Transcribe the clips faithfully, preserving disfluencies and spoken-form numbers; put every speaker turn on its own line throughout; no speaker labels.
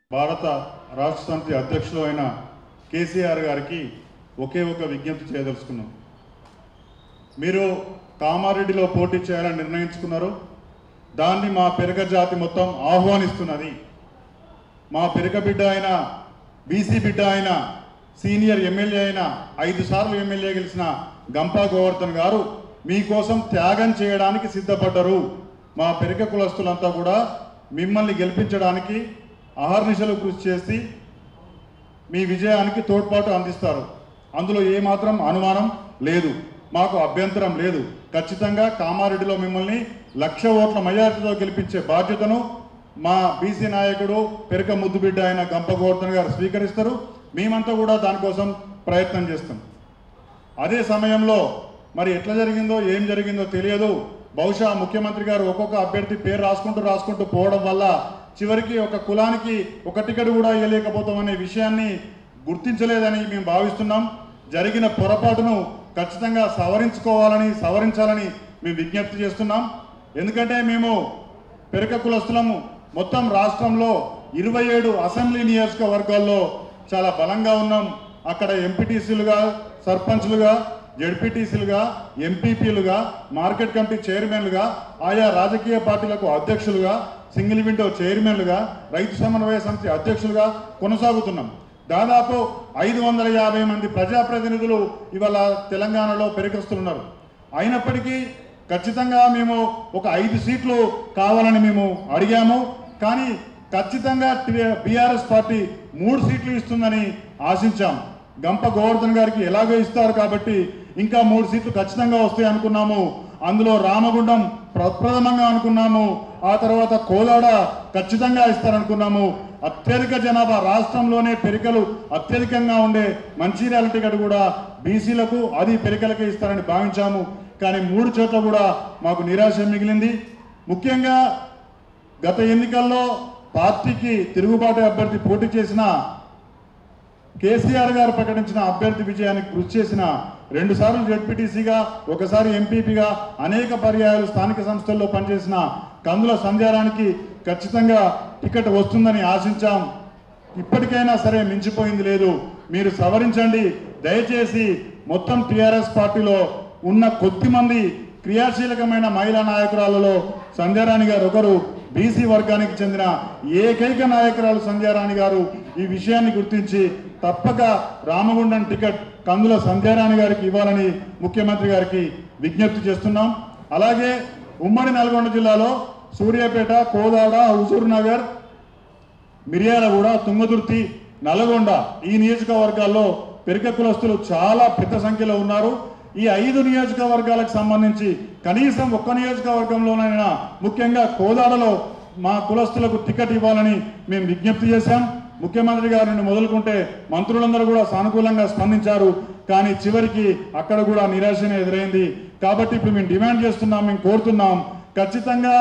భారత రాష్ట్ర సమితి అధ్యక్షులు అయిన కేసీఆర్ గారికి ఒకే ఒక విజ్ఞప్తి చేయదలుచుకున్నాం. మీరు కామారెడ్డిలో పోటీ చేయాలని నిర్ణయించుకున్నారు. దాన్ని మా పెరక జాతి మొత్తం ఆహ్వానిస్తున్నది. మా పెరక బిడ్డ అయిన బీసీ బిడ్డ అయిన సీనియర్ ఎమ్మెల్యే అయిన ఐదు సార్లు ఎమ్మెల్యే గెలిచిన గంపా గోవర్ధన్ గారు మీకోసం త్యాగం చేయడానికి సిద్ధపడ్డారు. మా పెరక కులస్తులంతా కూడా మిమ్మల్ని గెలిపించడానికి అహర్నిశలు కృషి చేసి మీ విజయానికి తోడ్పాటు అందిస్తారు. అందులో ఏమాత్రం అనుమానం లేదు, మాకు అభ్యంతరం లేదు. ఖచ్చితంగా కామారెడ్డిలో మిమ్మల్ని లక్ష ఓట్ల మెజారిటీతో గెలిపించే బాధ్యతను మా బీసీ నాయకుడు పెరక ముద్దుబిడ్డ అయిన గంప గోవర్ధన్ గారు స్వీకరిస్తారు. మేమంతా కూడా దానికోసం ప్రయత్నం చేస్తాం. అదే సమయంలో మరి ఎట్లా జరిగిందో ఏం జరిగిందో తెలియదు. బహుశా ముఖ్యమంత్రి గారు ఒక్కొక్క అభ్యర్థి పేరు రాసుకుంటూ రాసుకుంటూ పోవడం వల్ల చివరికి ఒక కులానికి ఒక టికెట్ కూడా ఇవ్వలేకపోతామనే విషయాన్ని గుర్తించలేదని మేము భావిస్తున్నాం. జరిగిన పొరపాటును ఖచ్చితంగా సవరించుకోవాలని సవరించాలని మేము విజ్ఞప్తి చేస్తున్నాం. ఎందుకంటే మేము పెరక కులస్తులము మొత్తం రాష్ట్రంలో ఇరవై ఏడు అసెంబ్లీ నియోజకవర్గాల్లో చాలా బలంగా ఉన్నాం. అక్కడ ఎంపీటీసీలుగా, సర్పంచ్లుగా, జెడ్పీటీసీలుగా, ఎంపీపీలుగా, మార్కెట్ కమిటీ చైర్మన్లుగా, ఆయా రాజకీయ పార్టీలకు అధ్యక్షులుగా, సింగిల్ విండో చైర్మన్లుగా, రైతు సమన్వయ సమితి అధ్యక్షులుగా కొనసాగుతున్నాం. దాదాపు ఐదు వందల యాభై మంది ప్రజాప్రతినిధులు ఇవాళ తెలంగాణలో పెరగస్తున్నారు. అయినప్పటికీ ఖచ్చితంగా మేము ఒక ఐదు సీట్లు కావాలని మేము అడిగాము. కానీ ఖచ్చితంగా బీఆర్ఎస్ పార్టీ మూడు సీట్లు ఇస్తుందని ఆశించాం. గంప గోవర్ధన్ గారికి ఎలాగో ఇస్తారు కాబట్టి ఇంకా మూడు సీట్లు ఖచ్చితంగా వస్తాయి అనుకున్నాము. అందులో రామగుండం ప్రప్రథమంగా అనుకున్నాము. ఆ తర్వాత కోదాడ ఖచ్చితంగా ఇస్తారనుకున్నాము. అత్యధిక జనాభా రాష్ట్రంలోనే పెరికలు అత్యధికంగా ఉండే మంచిర్యాల టికెట్ కూడా బీసీలకు అది పెరికలకే ఇస్తారని భావించాము. కానీ మూడు చోట్ల కూడా మాకు నిరాశ మిగిలింది. ముఖ్యంగా గత ఎన్నికల్లో పార్టీకి తిరుగుబాటు అభ్యర్థి పోటీ చేసిన కేసీఆర్ గారు ప్రకటించిన అభ్యర్థి విజయానికి కృషి చేసిన రెండు సార్లు జెడ్పీటీసీగా, ఒకసారి ఎంపీపీగా, అనేక పర్యాయాలు స్థానిక సంస్థల్లో పనిచేసిన కందుల సంధ్యారానికి ఖచ్చితంగా టికెట్ వస్తుందని ఆశించాం. ఇప్పటికైనా సరే మించిపోయింది లేదు, మీరు సవరించండి. దయచేసి మొత్తం టీఆర్ఎస్ పార్టీలో ఉన్న కొద్ది మంది క్రియాశీలకమైన మహిళా నాయకురాలలో సంధ్యారాణి గారు ఒకరు. బీసీ వర్గానికి చెందిన ఏకైక నాయకురాలు సంధ్యారాణి గారు ఈ విషయాన్ని గుర్తించి తప్పక రామగుండం టికెట్ కందుల సంధ్యారాణి గారికి ఇవ్వాలని ముఖ్యమంత్రి గారికి విజ్ఞప్తి చేస్తున్నాం. అలాగే ఉమ్మడి నల్గొండ జిల్లాలో సూర్యాపేట, కోదాడ, హుజూర్ నగర్, మిర్యాలగూడ, తుంగతుర్తి, నల్గొండ ఈ నియోజకవర్గాల్లో పెరక కులస్తులు చాలా పెద్ద సంఖ్యలో ఉన్నారు. ఈ ఐదు నియోజకవర్గాలకు సంబంధించి కనీసం ఒక్క నియోజకవర్గంలోనైనా ముఖ్యంగా కోదాడలో మా కులస్తులకు టికెట్ ఇవ్వాలని మేము విజ్ఞప్తి చేశాం. ముఖ్యమంత్రి గారిని మొదలుకుంటే మంత్రులందరూ కూడా సానుకూలంగా స్పందించారు. కానీ చివరికి అక్కడ కూడా నిరాశనే ఎదురైంది. కాబట్టి ఇప్పుడు మేము డిమాండ్ చేస్తున్నాం, మేము కోరుతున్నాం, ఖచ్చితంగా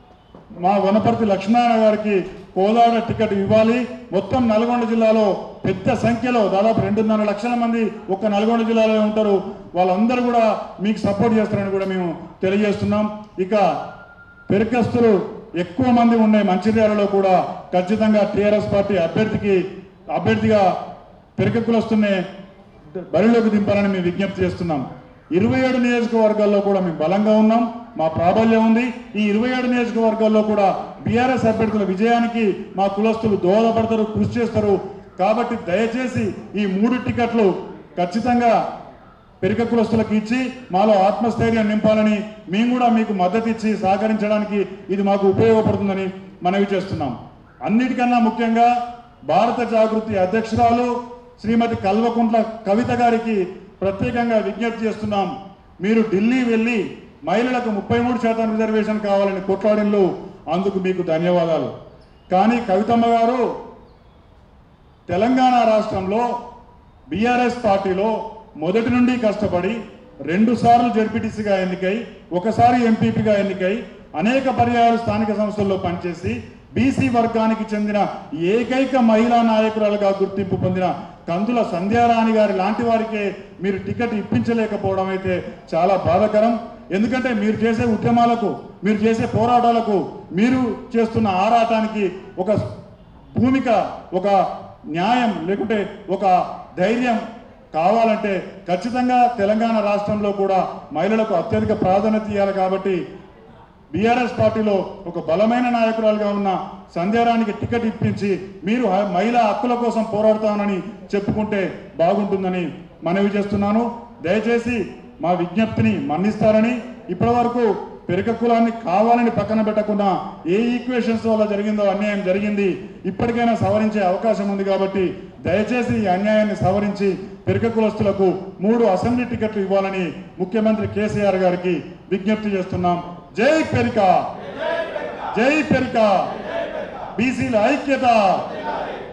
మా వనపర్తి లక్ష్మీనారాయణ గారికి కోదాడ టికెట్ ఇవ్వాలి. మొత్తం నల్గొండ జిల్లాలో పెద్ద సంఖ్యలో దాదాపు రెండున్నర లక్షల మంది ఒక్క నల్గొండ జిల్లాలో ఉంటారు. వాళ్ళందరూ కూడా మీకు సపోర్ట్ చేస్తారని కూడా మేము తెలియజేస్తున్నాం. ఇక పెరకస్తులు ఎక్కువ మంది ఉండే మంచిర్యాలలో కూడా ఖచ్చితంగా టీఆర్ఎస్ పార్టీ అభ్యర్థికి అభ్యర్థిగా పెరక కులస్తున్నే బరిలోకి దింపాలని మేము విజ్ఞప్తి చేస్తున్నాం. ఇరవై ఏడు నియోజకవర్గాల్లో కూడా మేము బలంగా ఉన్నాం, మా ప్రాబల్యం ఉంది. ఈ ఇరవై ఏడు నియోజకవర్గాల్లో కూడా బీఆర్ఎస్ అభ్యర్థుల విజయానికి మా కులస్తులు దోహదపడతారు, కృషి చేస్తారు. కాబట్టి దయచేసి ఈ మూడు టికెట్లు ఖచ్చితంగా పెరక కులస్తులకు ఇచ్చి మాలో ఆత్మస్థైర్యం నింపాలని, మేము కూడా మీకు మద్దతు ఇచ్చి సహకరించడానికి ఇది మాకు ఉపయోగపడుతుందని మనవి చేస్తున్నాం. అన్నిటికన్నా ముఖ్యంగా భారత జాగృతి అధ్యక్షురాలు శ్రీమతి కల్వకుంట్ల కవిత గారికి ప్రత్యేకంగా విజ్ఞప్తి చేస్తున్నాం. మీరు ఢిల్లీ వెళ్ళి మహిళలకు ముప్పై మూడు శాతం రిజర్వేషన్ కావాలని కొట్లాడినలు, అందుకు మీకు ధన్యవాదాలు. కానీ కవితమ్మ గారు తెలంగాణ రాష్ట్రంలో బీఆర్ఎస్ పార్టీలో మొదటి నుండి కష్టపడి రెండు సార్లు జెడ్పీటీసీగా ఎన్నికై, ఒకసారి ఎంపీపీగా ఎన్నికై, అనేక పర్యాయాలు స్థానిక సంస్థల్లో పనిచేసి బీసీ వర్గానికి చెందిన ఏకైక మహిళా నాయకురాలుగా గుర్తింపు పొందిన కందుల సంధ్యారాణి గారి లాంటి వారికే మీరు టికెట్ ఇప్పించలేకపోవడం అయితే చాలా బాధాకరం. ఎందుకంటే మీరు చేసే ఉద్యమాలకు, మీరు చేసే పోరాటాలకు, మీరు చేస్తున్న ఆరాటానికి ఒక భూమిక, ఒక న్యాయం లేకుంటే ఒక ధైర్యం కావాలంటే ఖచ్చితంగా తెలంగాణ రాష్ట్రంలో కూడా మహిళలకు అత్యధిక ప్రాధాన్యత ఇవ్వాలి. కాబట్టి బీఆర్ఎస్ పార్టీలో ఒక బలమైన నాయకురాలుగా ఉన్న సంధ్యారానికి టికెట్ ఇప్పించి మీరు మహిళా హక్కుల కోసం పోరాడతానని చెప్పుకుంటే బాగుంటుందని మనవి చేస్తున్నాను. దయచేసి మా విజ్ఞప్తిని మన్నిస్తారని, ఇప్పటి వరకు పెరక కులాన్ని కావాలని పక్కన పెట్టకుండా ఏ ఈక్వేషన్స్ వల్ల జరిగిందో అన్యాయం జరిగింది, ఇప్పటికైనా సవరించే అవకాశం ఉంది. కాబట్టి దయచేసి ఈ అన్యాయాన్ని సవరించి పెరక కులస్తులకు మూడు అసెంబ్లీ టికెట్లు ఇవ్వాలని ముఖ్యమంత్రి కేసీఆర్ గారికి విజ్ఞప్తి చేస్తున్నాం. జై పెరిక, జై పెరిక, బీసీల ఐక్యత.